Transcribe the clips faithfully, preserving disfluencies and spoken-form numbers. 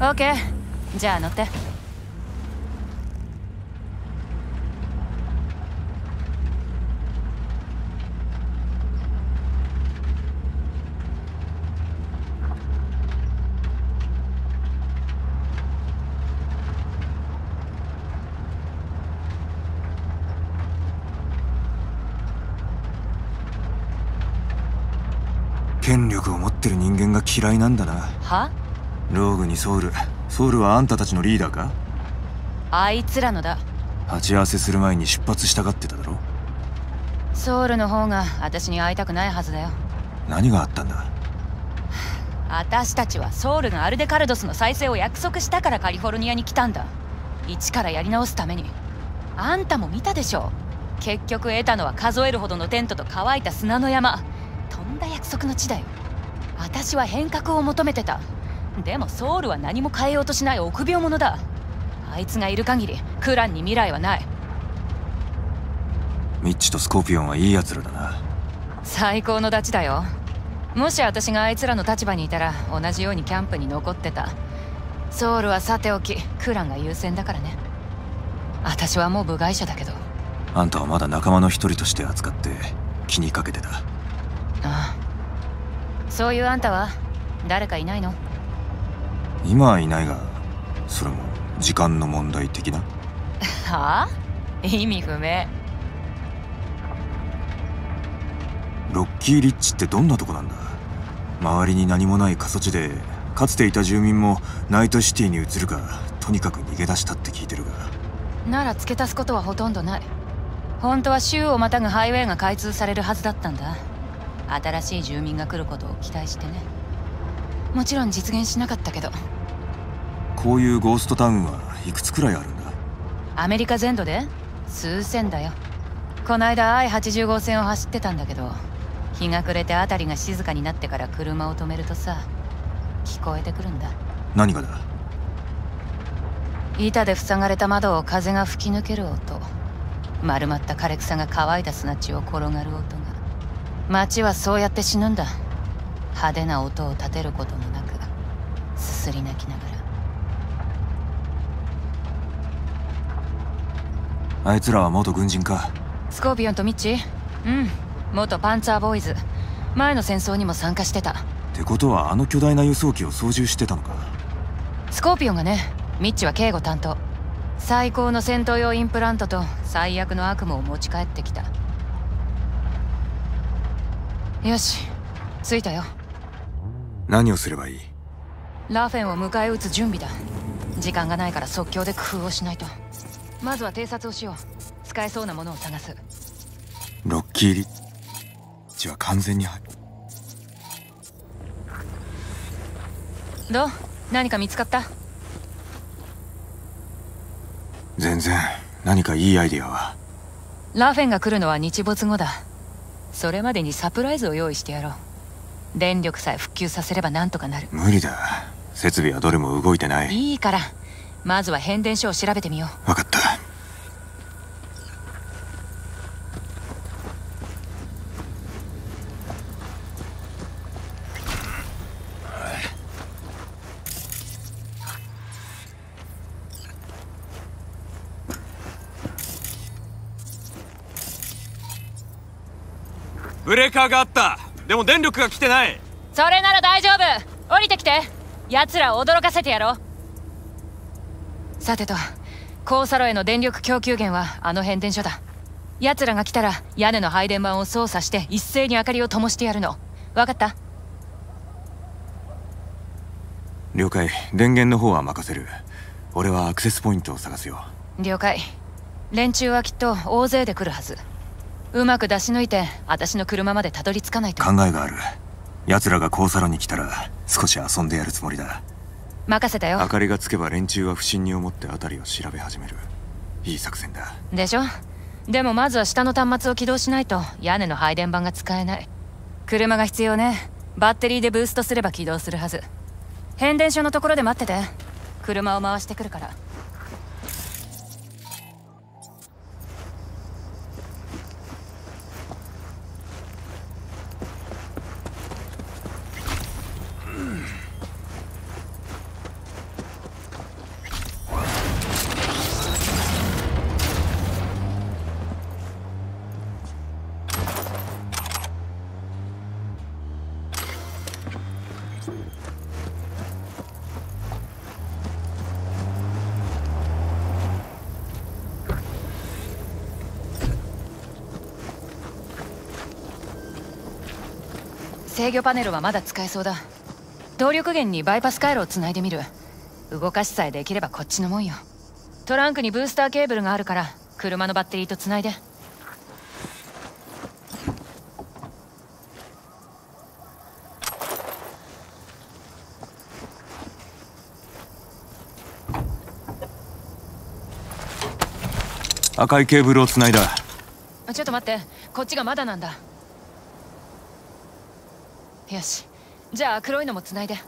オッケー、じゃあ乗って。 権力を持ってる人間が嫌いなんだな。 は？ ローグにソウル。ソウルはあんたたちのリーダーか？ あいつらのだ。 鉢合わせする前に出発したがってただろ。 ソウルの方が私に会いたくないはずだよ。 何があったんだ？ 私たちはソウルがアルデカルドスの再生を約束したからカリフォルニアに来たんだ。一からやり直すために。あんたも見たでしょ。結局得たのは数えるほどのテントと乾いた砂の山。とんだ約束の地だよ。私は変革を求めてた。でもソウルは何も変えようとしない臆病者だ。あいつがいる限りクランに未来はない。 ミッチとスコーピオンはいいやつらだな。 最高のダチだよ。もし私があいつらの立場にいたら同じようにキャンプに残ってた。ソウルはさておきクランが優先だからね。私はもう部外者だけど。 あんたはまだ仲間の一人として扱って気にかけてた。 ああ、そういうあんたは誰かいないの？ 今はいないが、それも時間の問題的な。 はあ？意味不明。 ロッキーリッチってどんなとこなんだ？周りに何もない過疎地で、かつていた住民もナイトシティに移るかとにかく逃げ出したって聞いてるが。 なら付け足すことはほとんどない。本当は州をまたぐハイウェイが開通されるはずだったんだ。新しい住民が来ることを期待してね。もちろん実現しなかったけど。 こういうゴーストタウンはいくつくらいあるんだ？ アメリカ全土で数千だよ。こないだ アイはちじゅうご 線を走ってたんだけど、日が暮れて辺りが静かになってから車を止めるとさ、聞こえてくるんだ。 何がだ？ 板で塞がれた窓を風が吹き抜ける音、丸まった枯れ草が乾いた砂地を転がる音が。街はそうやって死ぬんだ。派手な音を立てることもなく、すすり泣きながら。あいつらは元軍人か？ スコーピオンとミッチ？うん、元パンツァーボーイズ。前の戦争にも参加してた。 ってことはあの巨大な輸送機を操縦してたのか？ スコーピオンがね。ミッチは警護担当。最高の戦闘用インプラントと最悪の悪夢を持ち帰ってきた。よし、着いたよ。 何をすればいい？ ラフェンを迎え撃つ準備だ。時間がないから即興で工夫をしないと。まずは偵察をしよう。使えそうなものを探す。 ロッキーリッチは完全に入どう？何か見つかった？ 全然。何かいいアイディアは？ ラフェンが来るのは日没後だ。それまでにサプライズを用意してやろう。電力さえ復旧させればなんとかなる。 無理だ。設備はどれも動いてない。 いいからまずは変電所を調べてみよう。 分かった。 ブレーカーがあった。でも電力が来てない。 それなら大丈夫。降りてきて。奴らを驚かせてやろう。さてと、交差路への電力供給源はあの変電所だ。奴らが来たら屋根の配電盤を操作して一斉に明かりを灯してやるの。分かった？ 了解。電源の方は任せる。俺はアクセスポイントを探すよ。 了解。連中はきっと大勢で来るはず。うまく出し抜いて私の車までたどり着かないと。 考えがある。奴らが交差路に来たら少し遊んでやるつもりだ。 任せたよ。 明かりがつけば連中は不審に思って辺りを調べ始める。いい作戦だ。 でしょ。でもまずは下の端末を起動しないと屋根の配電盤が使えない。車が必要ね。バッテリーでブーストすれば起動するはず。変電所のところで待ってて。車を回してくるから。 制御パネルはまだ使えそうだ。動力源にバイパス回路をつないでみる。動かしさえできればこっちのもんよ。トランクにブースターケーブルがあるから車のバッテリーとつないで。 赤いケーブルをつないだ。 ちょっと待って、こっちがまだなんだ。よし、じゃあ黒いのもつないで。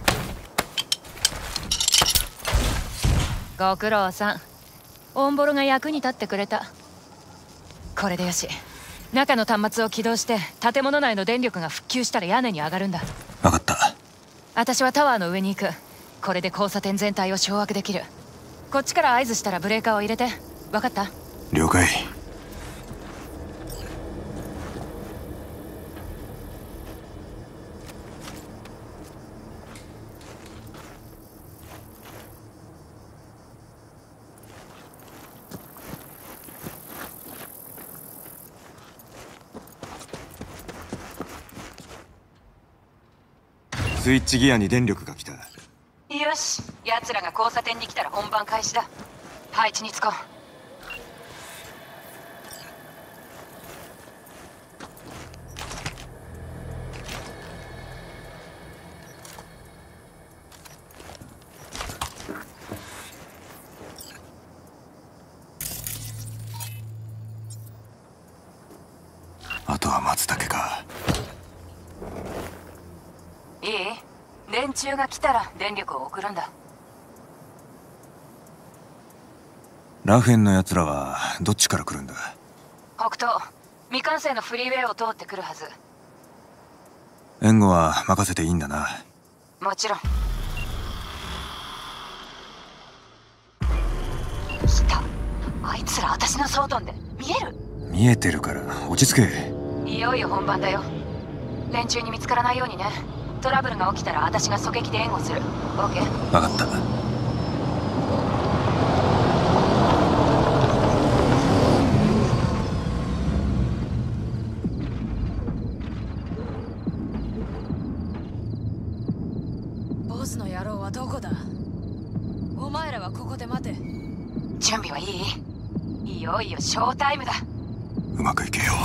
ご苦労さん。オンボロが役に立ってくれた。これでよし。中の端末を起動して建物内の電力が復旧したら屋根に上がるんだ。 分かった。 私はタワーの上に行く。これで交差点全体を掌握できる。こっちから合図したらブレーカーを入れて。分かった？ 了解。スイッチギアに電力が来た。 よし、奴らが交差点に来たら本番開始だ。配置につこう。 あとは待つだけか。 いい？連中が来たら電力を送るんだ。 ラフェンの奴らはどっちから来るんだ？ 北東、未完成のフリーウェイを通ってくるはず。 援護は任せていいんだな。 もちろん。来た。あいつら私の総頓で見える？ 見えてるから落ち着け。 いよいよ本番だよ。連中に見つからないようにね。トラブルが起きたら私が狙撃で援護する。オーケー？ 分かった。 ボスの野郎はどこだ？お前らはここで待て。準備はいい？いよいよショータイムだ。 うまくいけよ。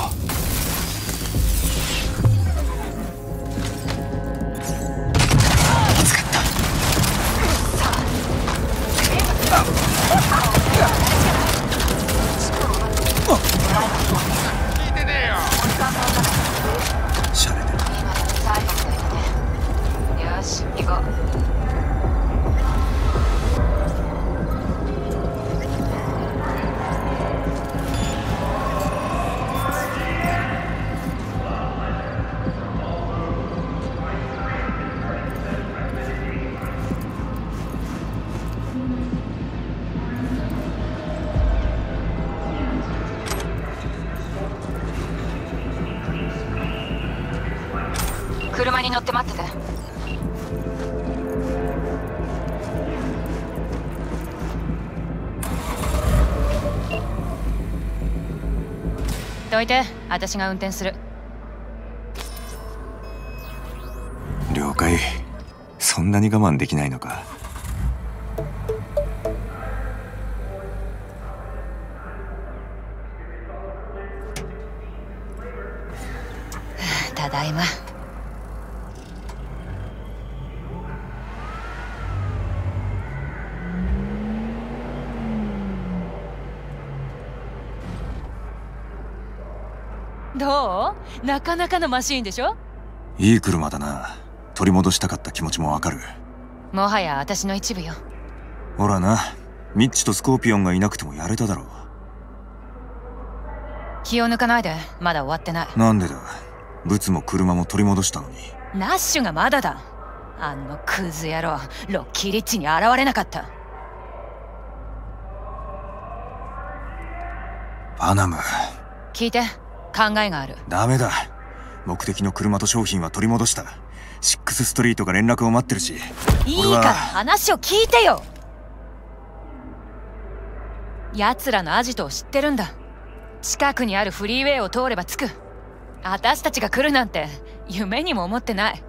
シャレで。 最後までね。よし、行こう。車に乗って待ってて。どいて、私が運転する。 了解。そんなに我慢できないのか。 ただいま。どう？なかなかのマシーンでしょ？ いい車だな。取り戻したかった気持ちもわかる。 もはや私の一部よ。 ほらな、ミッチとスコーピオンがいなくてもやれただろう。 気を抜かないで、まだ終わってない。 なんでだ。ブツも車も取り戻したのに。 ナッシュがまだだ。あのクズ野郎、ロッキーリッチに現れなかった。 パナム。 聞いて、考えがある。 ダメだ。目的の車と商品は取り戻した。シックスストリートが連絡を待ってるし。 いいから話を聞いてよ。奴らのアジトを知ってるんだ。近くにあるフリーウェイを通れば着く。私たちが来るなんて夢にも思ってない。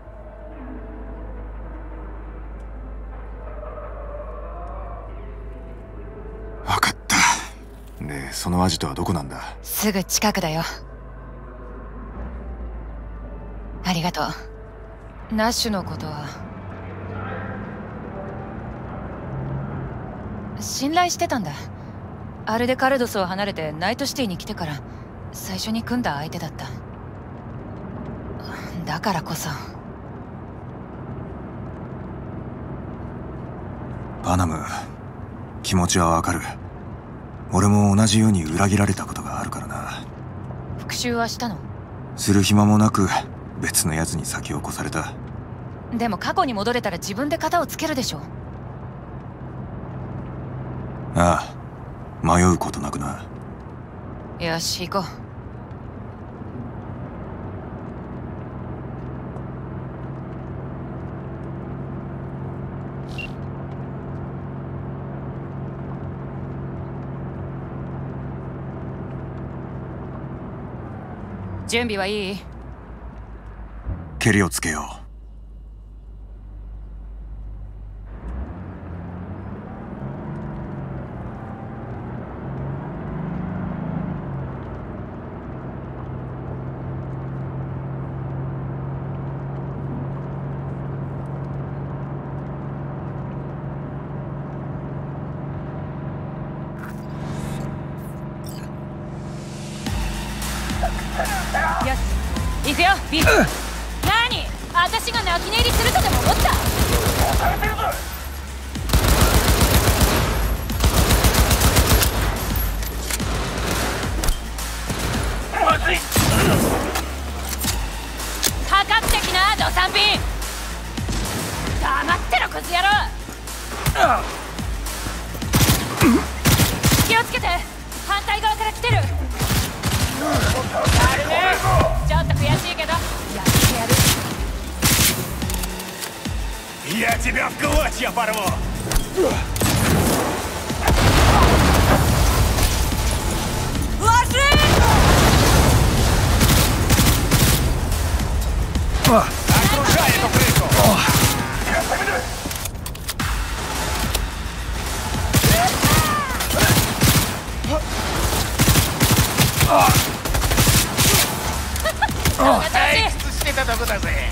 分かった。で、そのアジトはどこなんだ？ すぐ近くだよ。ありがとう。ナッシュのことは信頼してたんだ。アルデカルドスを離れてナイトシティに来てから最初に組んだ相手だった。だからこそ。 パナム、気持ちはわかる。俺も同じように裏切られたことがあるからな。 復讐はしたの？ する暇もなく別のやつに先を越された。 でも過去に戻れたら自分で片をつけるでしょ。 ああ、迷うことなくな。 よし、行こう。準備はいい？ ケリをつけよう。 よし、行くよ、ビーフ。何？私が泣き寝入りするとでも思った？ まずい。 かかってきな、ドサンピン。黙ってろ、クズ野郎。気をつけて、反対側から来てる。やるね。ちょっと悔しいけどやってやる。 Я тебя в клочья порву! Ложи! Окружай эту крышу! Эй, что это куда же?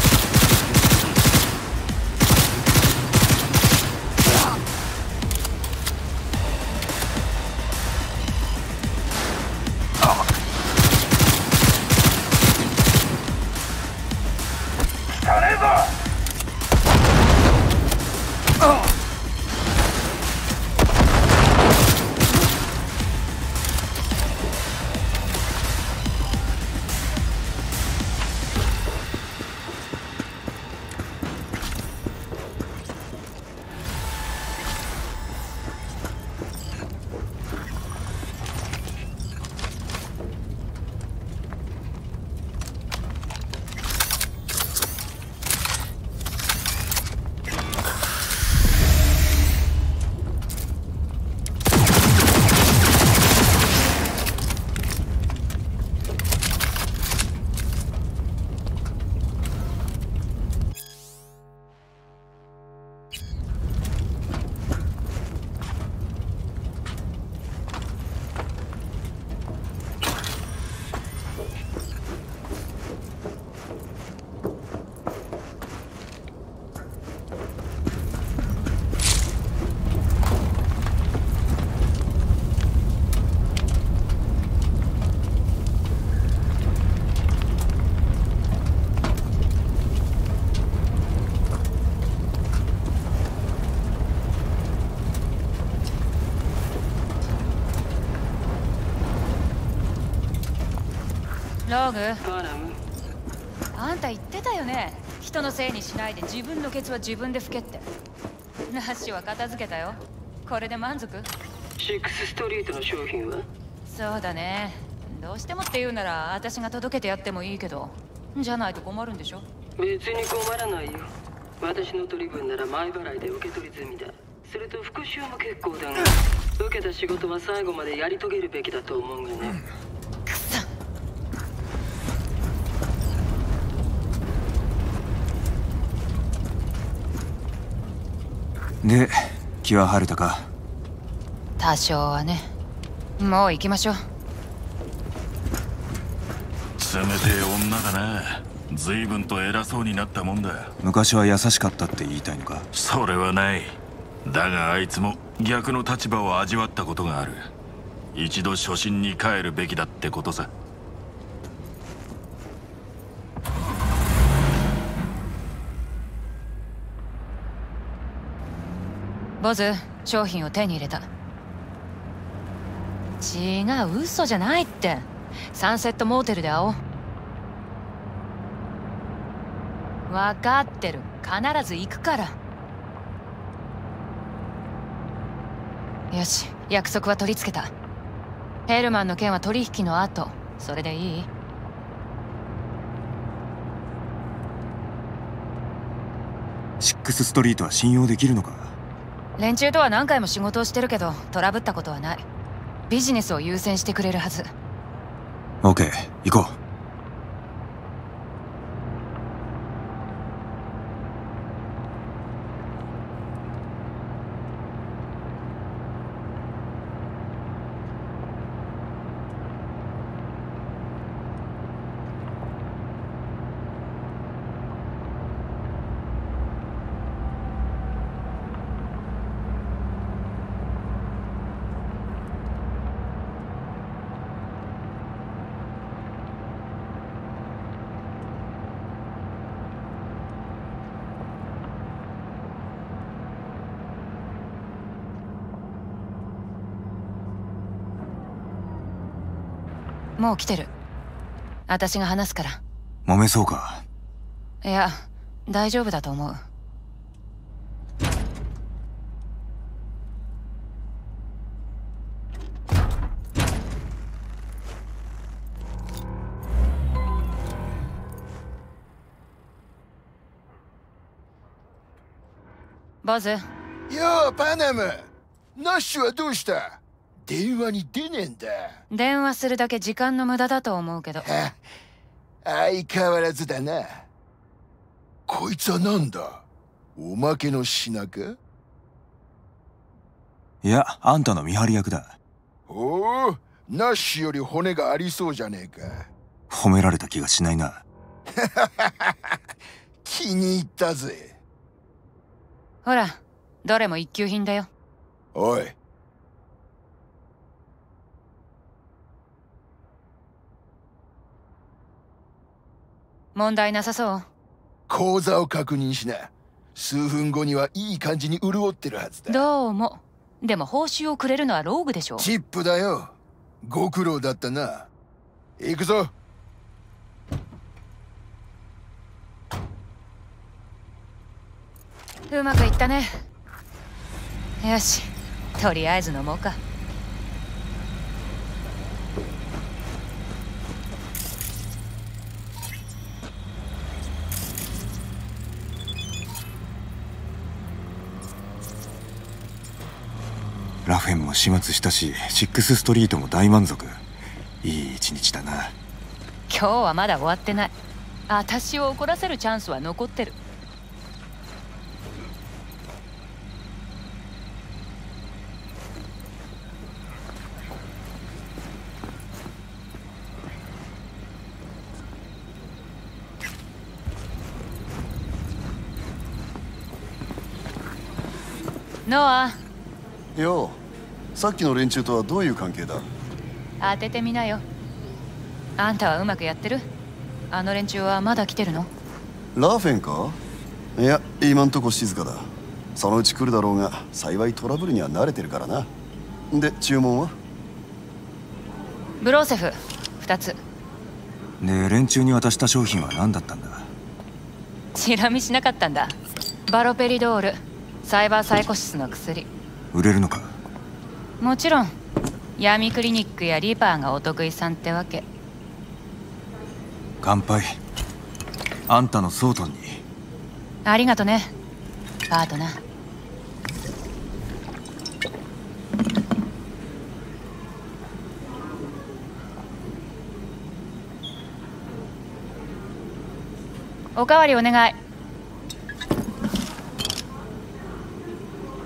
ローグ、あんた言ってたよね。人のせいにしないで自分のケツは自分で拭けって。ナッシュは片付けたよ。これで満足？ シックスストリートの商品は？ そうだね。どうしてもって言うなら私が届けてやってもいいけど、じゃないと困るんでしょ？ 別に困らないよ。私の取り分なら前払いで受け取り済みだ。すると復讐も結構だが、受けた仕事は最後までやり遂げるべきだと思うがね。 くそ。 で気は晴れたか？ 多少はね。もう行きましょう。 冷てえ女だな。随分と偉そうになったもんだ。 昔は優しかったって言いたいのか？ それはない。だがあいつも逆の立場を味わったことがある。一度初心に帰るべきだってことさ。 ボズ、商品を手に入れた。違う、嘘じゃないって。サンセットモーテルで会おう。分かってる、必ず行くから。よし、約束は取り付けた。ヘルマンの件は取引の後。それでいい？ シックスストリートは信用できるのか？ 連中とは何回も仕事をしてるけどトラブったことはない。ビジネスを優先してくれるはず。 オーケー、行こう。 もう来てる。私が話すから。 揉めそうか？ いや、大丈夫だと思う。ボズ。 ようパナム、ナッシュはどうした？電話に出ねえんだ。 電話するだけ時間の無駄だと思うけど。 相変わらずだな。こいつはなんだ？おまけの品か？ いや、あんたの見張り役だ。 おお、ナッシュより骨がありそうじゃねえか。 褒められた気がしないな。 気に入ったぜ。 ほら、どれも一級品だよ。 おい。 問題なさそう？ 口座を確認しな。数分後にはいい感じに潤ってるはずだ。 どうも。でも報酬をくれるのはローグでしょ。 チップだよ。ご苦労だったな。行くぞ。 うまくいったね。よし、とりあえず飲もうか。 ラフェンも始末したし、シックスストリートも大満足。いい一日だな。 今日はまだ終わってない。私を怒らせるチャンスは残ってる。ノア。 よう、さっきの連中とはどういう関係だ？ 当ててみなよ。あんたはうまくやってる？あの連中はまだ来てるの？ ラーフェンか？いや、今んとこ静かだ。そのうち来るだろうが、幸いトラブルには慣れてるからな。で、注文は？ ブローセフふたつ。 で、連中に渡した商品は何だったんだ？ チラ見しなかったんだ。バロペリドール、サイバーサイコシスの薬。 売れるのか？ もちろん。闇クリニックやリパーがお得意さんってわけ。 乾杯。あんたのソートンに。 ありがとね、パートナー。おかわりお願い。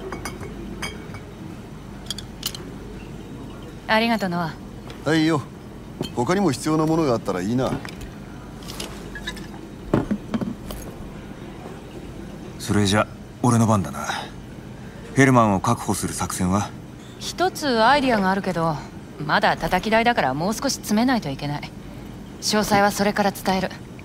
ありがとうノア。 はいよ。他にも必要なものがあったらいいな。 それじゃ俺の番だな。ヘルマンを確保する作戦は？ 一つアイディアがあるけど、まだ叩き台だからもう少し詰めないといけない。詳細はそれから伝える。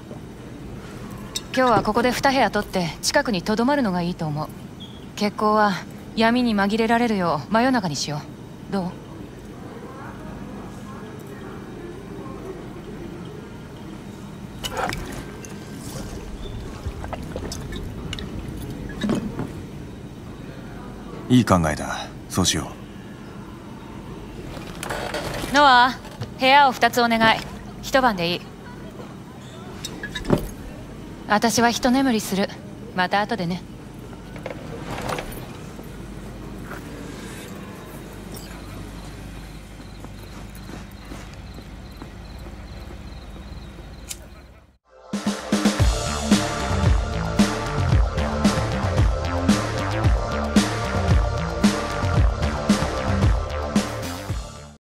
今日はここでに部屋取って近くにとどまるのがいいと思う。決行は闇に紛れられるよう真夜中にしよう。どう？ いい考えだ。そうしよう。ノア、部屋をふたつお願い。一晩でいい。私は一眠りする。また後でね。